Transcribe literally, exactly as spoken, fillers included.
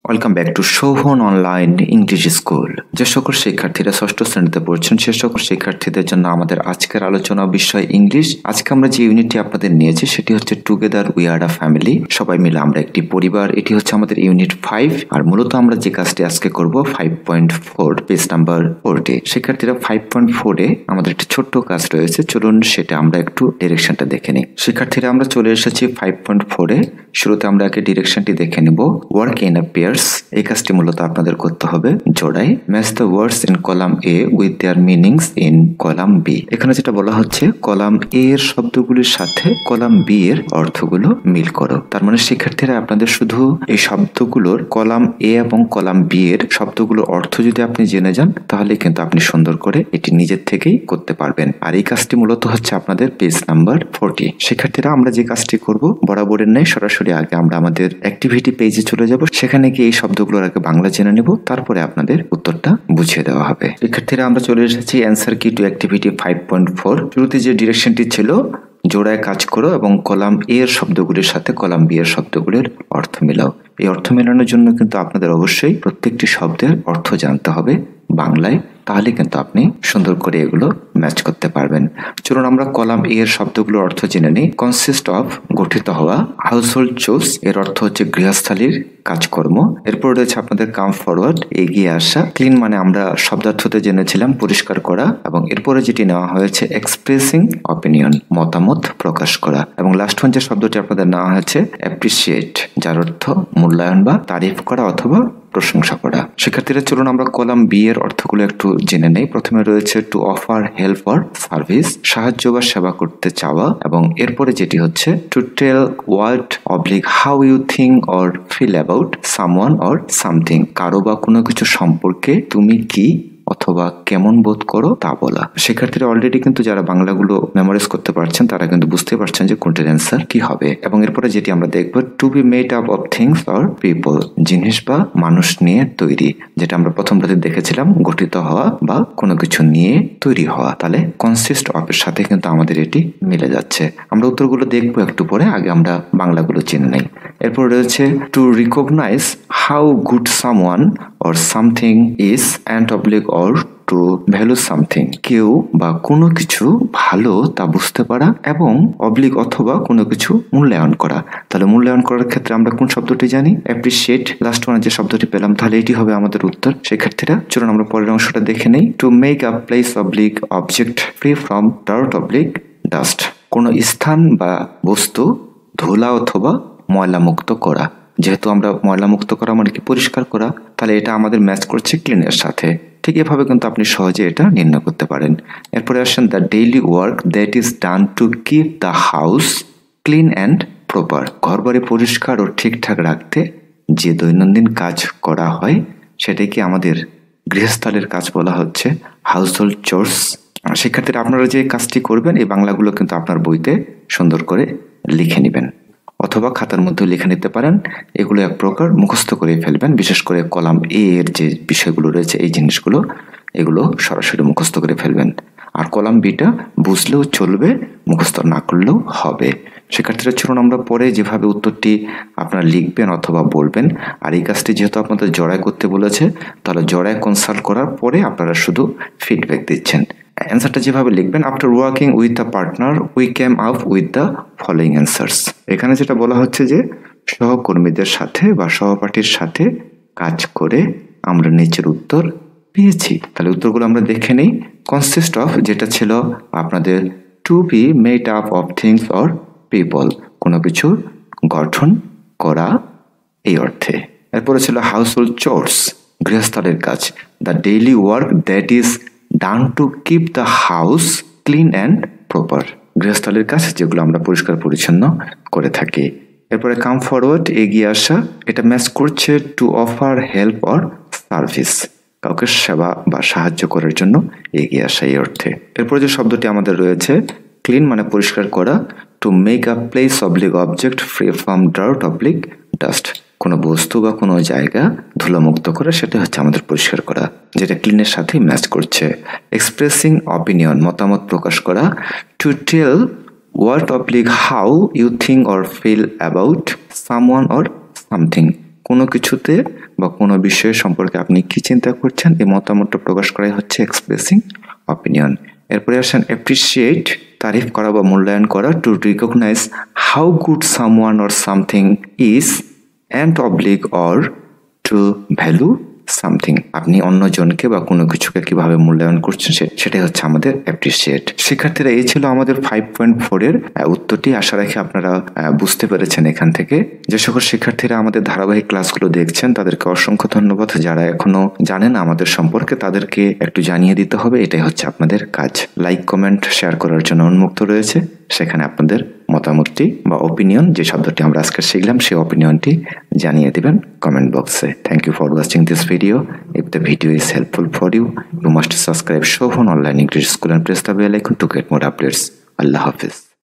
Welcome back to Shovan online English school. যে সকল শিক্ষার্থীরা ষষ্ঠ শ্রেণীতে পড়ছেন সে সকল শিক্ষার্থীদের জন্য আমাদের আজকের আলোচনা বিষয় ইংলিশ। আজকে আমরা যে ইউনিটটি আপনাদের নিয়েছি সেটি হচ্ছে together we are a family, সবাই মিলে আমরা একটি পরিবার। এটি হচ্ছে আমাদের ইউনিট ফাইভ। আর মূলত আমরা যে কাজটি আজকে করব five point four page number forty. শিক্ষার্থীরা ফাইভ পয়েন্ট ফোরে আমাদের একটি ছোট্ট কাজ রয়েছে, চলুন সেটা আমরা একটু ডিরেকশনটা দেখে নিই। শিক্ষার্থীরা আমরা চলে এসেছি ফাইভ পয়েন্ট ফোরে। শুরুতে আমরা আগে ডিরেকশনটি দেখে নিব। ওয়ার্ক ইন আ পেয়ার্স, এই কাজটি মূলত আপনাদের করতে হবে জোড়ায়। Match the words in column A with their meanings in column B. এখানে যেটা বলা হচ্ছে কলাম এ এর শব্দগুলির সাথে কলাম বি এর অর্থগুলো মিল করো। তার মানে শিক্ষার্থীরা আপনাদের শুধু এই শব্দগুলোর কলাম এ এবং কলাম বি এর শব্দগুলোর অর্থ যদি আপনি জেনে যান তাহলে কিন্তু আপনি সুন্দর করে এটি নিজের থেকেই করতে পারবেন। আর এই কাজটি মূলত হচ্ছে আপনাদের পেজ নাম্বার ফোরটি। শিক্ষার্থীরা আমরা যে কাজটি করব বরাবরের নেই, সরাসরি আগে আমরা আমাদের অ্যাক্টিভিটি পেজে চলে যাব। সেখানে গিয়ে এই শব্দগুলোর আগে বাংলা জেনে নেব, তারপরে আপনাদের উত্তরটা বুঝিয়ে দেওয়া হবে। শিক্ষার্থীরা আমরা চলে এসেছি answer key to activity five point four. শুরুতে যে ডিরেকশনটি ছিল জোড়ায় কাজ করো এবং কলাম এ এর শব্দগুলির সাথে কলাম বি এর শব্দগুলির অর্থ মেলাও। এই অর্থ মেলানোর জন্য কিন্তু আপনাদের অবশ্যই প্রত্যেকটি শব্দের অর্থ জানতে হবে বাংলায়, তাহলে কিন্তু আপনি সুন্দর করে এগুলো ম্যাচ করতে পারবেন। চলুন আমরা কলাম এ এর শব্দগুলোর অর্থ জেনে নিই। কনসিস্ট অফ গঠিত হওয়া, হাউসহোল্ড চোর্স এর অর্থ হচ্ছে গৃহস্থালীর কাজকর্ম। এরপর রয়েছে আপনাদের কাম ফরওয়ার্ড এগিয়ে আসা। ক্লিন মানে আমরা শব্দার্থতে জেনেছিলাম পরিষ্কার করা, এবং এরপরে যেটি নেওয়া হয়েছে এক্সপ্রেসিং অপিনিয়ন মতামত প্রকাশ করা, এবং লাস্ট ওয়ান যে শব্দটি আপনাদের নেওয়া হয়েছে অ্যাপ্রিসিয়েট, যার অর্থ মূল্যায়ন বা তারিফ করা অথবা প্রশংসা করা। শিক্ষার্থীরা চলুন আমরা কলাম বি এর অর্থগুলো একটু জেনে নেই। প্রথমে রয়েছে to offer help or service, সাহায্য বা সেবা করতে চাওয়া, এবং এরপরে যেটি হচ্ছে to tell what oblique how you think or feel about someone or something, কারো বা কোনো কিছু সম্পর্কে তুমি কি অথবা কেমন বোধ করো তা বলা। শিক্ষার্থীরা অলরেডি কিন্তু যারা বাংলাগুলো মেমোরাইজ করতে পারছেন তারা কিন্তু বুঝতে পারছেন যে কোনটির অ্যান্সার কি হবে। এবং এরপরে যেটি আমরা দেখব to be made up of things or people, জিনিস বা মানুষ নিয়ে তৈরি, যেটা আমরা প্রথম রাতে দেখেছিলাম গঠিত হওয়া বা কোনো কিছু নিয়ে তৈরি হওয়া। তাহলে কনসিস্ট অফ এর সাথে কিন্তু আমাদের এটি মিলে যাচ্ছে। আমরা উত্তরগুলো দেখবো একটু পরে, আগে আমরা বাংলাগুলো চিনে নেই। এরপর রয়েছে to recognise how good someone or something is and oblique or to value something, কেউ বা কোনো কিছু ভালো তা বুঝতে পারা এবং অবলিক অথবা কোনো কিছু মূল্যায়ন করা। তাহলে মূল্যায়ন করার ক্ষেত্রে আমরা কোন শব্দটি জানি? অ্যাপ্রিসিয়েট। লাস্ট ওয়ানে যে শব্দটি পেলাম তাহলে এটি হবে আমাদের উত্তর। শিক্ষার্থীরা চলুন আমরা পরের অংশটা দেখে নেই। To make a place oblique object free from dirt oblique dust, কোনো স্থান বা বস্তু ধুলা অথবা ময়লা মুক্ত করা। যেহেতু আমরা ময়লা মুক্ত করা মানে কি পরিষ্কার করা, তাহলে এটা আমাদের ম্যাচ করছে ক্লিনের সাথে। ঠিক এভাবে কিন্তু আপনি সহজে এটা নির্ণয় করতে পারেন। এরপরে আসেন the daily work that is done to keep the house clean and proper, ঘর বাড়ি পরিষ্কার ও ঠিকঠাক রাখতে যে দৈনন্দিন কাজ করা হয় সেটাকে আমাদের গৃহস্থালের কাজ বলা হচ্ছে হাউসহোল্ড চোর্স। শিক্ষার্থীরা আপনারা যে কাজটি করবেন এই বাংলাগুলো কিন্তু আপনার বইতে সুন্দর করে লিখে নেবেন অথবা খাতার মধ্যে লিখে নিতে পারেন। এগুলো এক প্রকার মুখস্থ করে ফেলবেন, বিশেষ করে কলাম এ এর যে বিষয়গুলো রয়েছে এই জিনিসগুলো এগুলো সরাসরি মুখস্থ করে ফেলবেন। আর কলাম বিটা বুঝলেও চলবে, মুখস্থ না করলেও হবে। শিক্ষার্থীরা চলুন আমরা পরে যেভাবে উত্তরটি আপনারা লিখবেন অথবা বলবেন। আর এই কাজটি যেহেতু আপনাদের জড়ায় করতে বলেছে তাহলে জড়ায় কনসাল্ট করার পরে আপনারা শুধু ফিডব্যাক দিচ্ছেন। অ্যান্সারটা যেভাবে লিখবেন, after working with the partner we came up with the following answers. এখানে যেটা বলা হচ্ছে যে সহকর্মীদের সাথে বা সহপাঠীর সাথে কাজ করে আমরা নিচের উত্তর পেয়েছি। তাহলে উত্তরগুলো আমরা দেখে নিই। কনসিস্ট অফ যেটা ছিল আপনাদের to be made up of things or people, কোনো কিছু গঠন করা এই অর্থে। এরপরে ছিল হাউসহোল্ড চোর্স, গৃহস্থালের কাজ। The daily work that is done to keep the house clean and proper, গৃহস্থলের কাজ যেগুলো আমরা পরিষ্কার পরিচ্ছন্ন করে থাকি। এরপরে কাম ফরওয়ার্ড এগিয়ে আসা, এটা ম্যাচ করছে to offer help or service, কাউকে সেবা বা সাহায্য করার জন্য এগিয়ে আসা এই অর্থে। এরপরে যে শব্দটি আমাদের রয়েছে ক্লিন মানে পরিষ্কার করা, to make a place oblique object free from dirt oblique dust, কোনো বস্তু বা কোনো জায়গা ধুলোমুক্ত করা, সেটা হচ্ছে আমাদের পরিষ্কার করা, যেটা ক্লিনের সাথে ম্যাচ করছে। এক্সপ্রেসিং অপিনিয়ন মতামত প্রকাশ করা, to tell what oblique how you think or feel about someone or something, কোনো কিছুতে বা কোনো বিষয় সম্পর্কে আপনি কি চিন্তা করছেন, এই মতামতটা প্রকাশ করাই হচ্ছে এক্সপ্রেসিং অপিনিয়ন। এরপরে আসেন অ্যাপ্রিসিয়েট, তারিফ করা বা মূল্যায়ন করা, to recognise how good someone or something is and oblique or to value something. আপনি অন্যজনকে বা কোনো কিছুকে কিভাবে মূল্যায়ন করছেন সেটাই হচ্ছে আমাদের অ্যাপ্রিসিয়েট। শিক্ষার্থীরা এই ছিল আমাদের ফাইভ পয়েন্ট ফোর এর উত্তরটি। আশা রাখি আপনারা বুঝতে পেরেছেন এখান থেকে। যে সকল শিক্ষার্থীরা আমাদের ধারাবাহিক ক্লাসগুলো দেখছেন তাদেরকে অসংখ্য ধন্যবাদ। যারা এখনো জানেন আমাদের সম্পর্কে তাদেরকে একটু জানিয়ে দিতে হবে, এটাই হচ্ছে আপনাদের কাজ। লাইক কমেন্ট শেয়ার করার জন্য উন্মুক্ত রয়েছে, সেখানে আপনাদের মতামতটি বা অপিনিয়ন, যে শব্দটি আমরা আজকে শিখলাম সেই অপিনিয়নটি জানিয়ে দিবেন কমেন্ট বক্সে। Thank you for watching this video. If the video is helpful for you, you must subscribe Shovon Online English School and press the bell icon to get more updates. Allah Hafiz.